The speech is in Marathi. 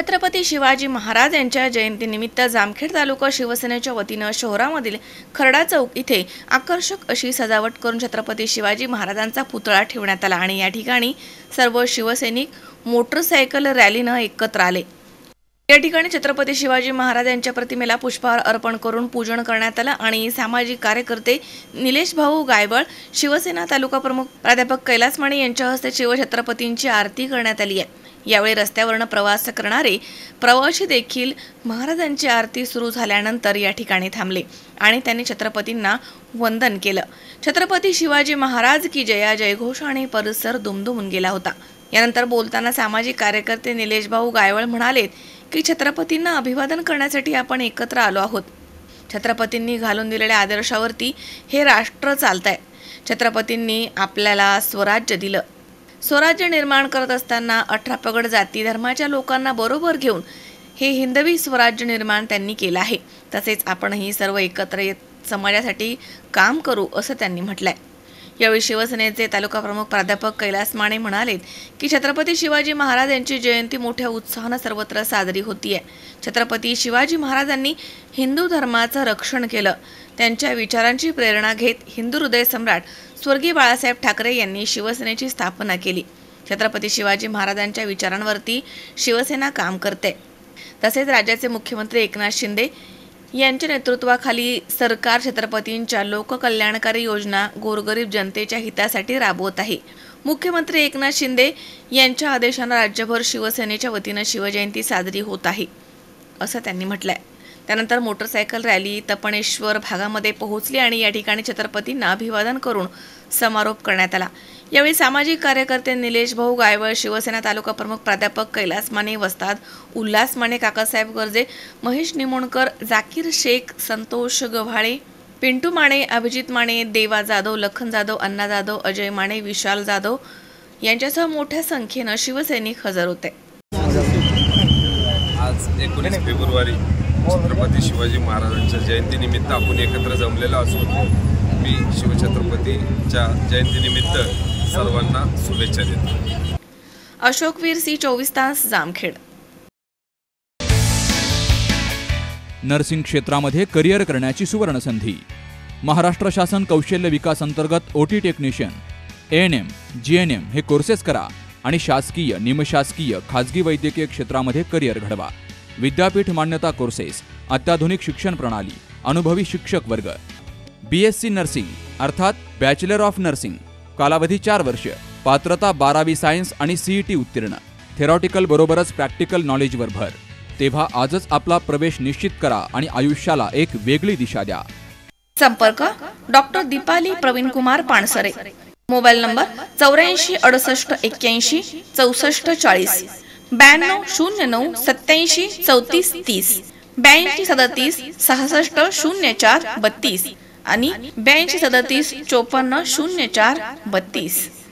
छत्रपती शिवाजी महाराज यांच्या जयंतीनिमित्त जामखेड तालुका शिवसेनेच्या वतीनं शहरामधील खरडा चौक इथे आकर्षक अशी सजावट करून छत्रपती शिवाजी महाराजांचा पुतळा ठेवण्यात आला आणि या ठिकाणी सर्व शिवसैनिक मोटरसायकल रॅलीनं एकत्र आले। या ठिकाणी छत्रपती शिवाजी महाराज यांच्या प्रतिमेला पुष्पहार अर्पण करून पूजन करण्यात आलं आणि सामाजिक कार्यकर्ते निलेश भाऊ गायवळ, शिवसेना तालुका प्रमुख प्राध्यापक कैलास माने यांच्या हस्ते शिवछत्रपतींची आरती करण्यात आली आहे। यावेळी रस्त्यावरून प्रवास करणारे प्रवासी देखील महाराजांची आरती सुरू झाल्यानंतर या ठिकाणी थांबले आणि त्यांनी छत्रपतींना वंदन केलं। छत्रपती शिवाजी महाराज की जय जयघोषाने परिसर दुमदुमून गेला होता। यानंतर बोलताना सामाजिक कार्यकर्ते निलेश भाऊ गायवळ म्हणाले की छत्रपतींना अभिवादन करण्यासाठी आपण एकत्र आलो आहोत। छत्रपतींनी घालून दिलेल्या आदर्शावरती हे राष्ट्र चालतंय। छत्रपतींनी आपल्याला स्वराज्य दिलं। स्वराज्य निर्माण करत असताना 18 पगड जाती धर्माच्या लोकांना बरोबर घेऊन हे हिंदवी स्वराज्य निर्माण त्यांनी केलं आहे। तसेच आपणही सर्व एकत्र येत समाजासाठी काम करू असं त्यांनी म्हटलंय। यावेळी शिवसेनेचे तालुका प्रमुख प्राध्यापक कैलास माने म्हणाले की छत्रपती शिवाजी महाराज यांची जयंती मोठ्या उत्साहाने सर्वत्र साजरी होतीये। छत्रपती शिवाजी महाराजांनी हिंदू धर्माचं रक्षण केलं। त्यांच्या विचारांची प्रेरणा घेत हिंदू हृदय सम्राट स्वर्गीय बाळासाहेब ठाकरे यांनी शिवसेनेची स्थापना केली। छत्रपती शिवाजी महाराजांच्या विचारांवरती शिवसेना काम करते। तसेच राज्याचे मुख्यमंत्री एकनाथ शिंदे यांच्या नेतृत्वाखाली सरकार छत्रपतींच्या लोककल्याणकारी योजना गोरगरीब जनतेच्या हितासाठी राबवत आहे। मुख्यमंत्री एकनाथ शिंदे यांच्या आदेशाने राज्यभर शिवसेनेच्या वतीने शिवजयंती साजरी होत आहे असं त्यांनी म्हटलंय। त्यानंतर मोटरसायकल रॅली तपणेश्वर भागामध्ये पोहोचली आणि या ठिकाणी छत्रपतींना अभिवादन करून समारोप करण्यात आला। यावेळी सामाजिक कार्यकर्ते निलेश भाऊ गायवळ, शिवसेना तालुका प्रमुख प्राध्यापक कैलास माने, वस्ताद उल्हास माने, काकासाहेब गर्जे, महेश निमोणकर, जाकीर शेख, संतोष गव्हाळे, पिंटू माने, अभिजित माने, देवा जाधव, लखन जाधव, अण्णा जाधव, अजय माने, विशाल जाधव यांच्यासह मोठ्या संख्येने शिवसैनिक हजर होते। आज 19 फेब्रुवारी छत्रपती शिवाजी महाराजांच्या जयंतीनिमित्त आपण एकत्र जमलेलो असून मी शिवछत्रपतीच्या जयंतीनिमित्त सर्वांना शुभेच्छा देतो। अशोकवीर सी 24 तास जामखेड। नर्सिंग क्षेत्रामध्ये करिअर करण्याची सुवर्ण संधी। महाराष्ट्र शासन कौशल्य विकास अंतर्गत ओटी टेक्निशियन, ANM, GNM हे कोर्सेस करा आणि शासकीय, निमशासकीय, खाजगी वैद्यकीय क्षेत्रामध्ये करिअर घडवा। विद्यापीठ मान्यता कोर्सेस, अत्याधुनिक शिक्षण प्रणाली, अनुभवी शिक्षक वर्ग, BSc नर्सिंग अर्थात बॅचलर ऑफ नर्सिंग, कालावधी 4 वर्ष, पात्रता 12वी सायन्स आणि CET उत्तीर्ण, थेरॉटिकल बरोबरच प्रॅक्टिकल नॉलेजवर भर। तेव्हा आजच आपला प्रवेश निश्चित करा आणि आयुष्याला एक वेगळी दिशा द्या। संपर्क doctor Deepali Pravin Kumar Pansare, mobile number 84 68 81 64 40, 92 09 87 34 30, 82 37 66 04 32 आणि 82 37 54 04 32।